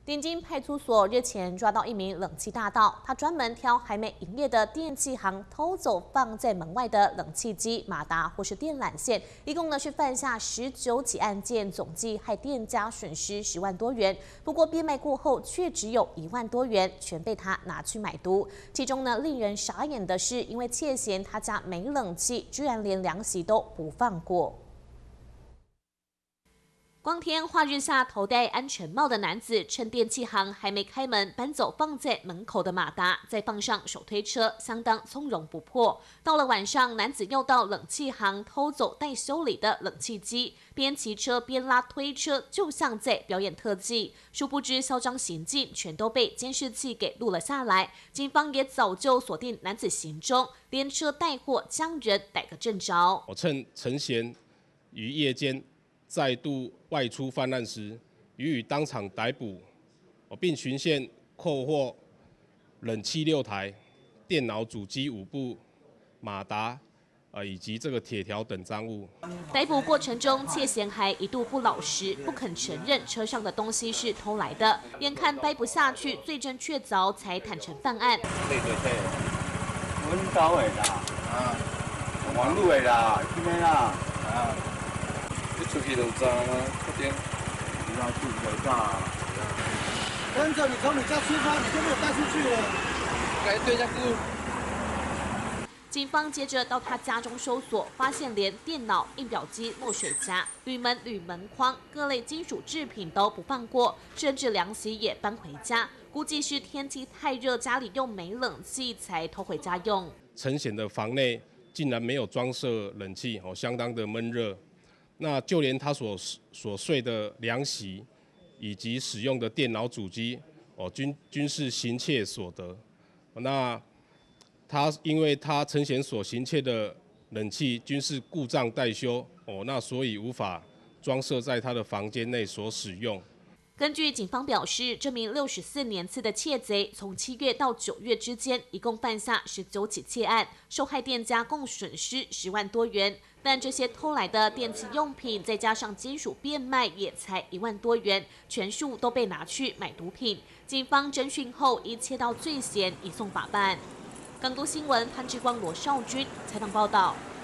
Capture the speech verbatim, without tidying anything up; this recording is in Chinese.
丁金派出所日前抓到一名冷气大盗，他专门挑还没营业的电器行偷走放在门外的冷气机、马达或是电缆线，一共呢是犯下十九起案件，总计害店家损失十万多元。不过变卖过后却只有一万多元，全被他拿去买毒。其中呢令人傻眼的是，因为窃嫌他家没冷气，居然连凉席都不放过。 光天化日下，头戴安全帽的男子趁电器行还没开门，搬走放在门口的马达，再放上手推车，相当从容不迫。到了晚上，男子又到冷气行偷走待修理的冷气机，边骑车边拉推车，就像在表演特技。殊不知，嚣张行径全都被监视器给录了下来。警方也早就锁定男子行踪，连车带货，将人逮个正着。 我趁陈贤于夜间 再度外出犯案时，予以当场逮捕，并循线扣获冷气六台、电脑主机五部、马达，呃以及这个铁条等赃物。 逮捕过程中，窃嫌还一度不老实，不肯承认车上的东西是偷来的。眼看待不下去，罪证确凿，才坦诚犯案。 对对对，阮兜的啦，啊，网路的啦，这边啦，啊。 你出去就知啦，确定？你要出去就知。跟着你从你家出发，你就没有带出去了。该对下顾。 警方接着到他家中搜索，发现连电脑、印表机、墨水夹、铝门、铝门框、各类金属制品都不放过，甚至凉席也搬回家。估计是天气太热，家里又没冷气，才偷回家用。 陈显的房内竟然没有装设冷气，哦，相当的闷热。 那就连他所所睡的凉席，以及使用的电脑主机，哦，均均是行窃所得。那他因为他陈显所行窃的冷气均是故障待修，哦，那所以无法装设在他的房间内所使用。 根据警方表示，这名六十四年次的窃贼，从七月到九月之间，一共犯下十九起窃案，受害店家共损失十万多元。但这些偷来的电器用品，再加上金属变卖，也才一万多元，全数都被拿去买毒品。警方侦讯后，一切到罪嫌移送法办。港都新闻潘志光、罗少军采访报道。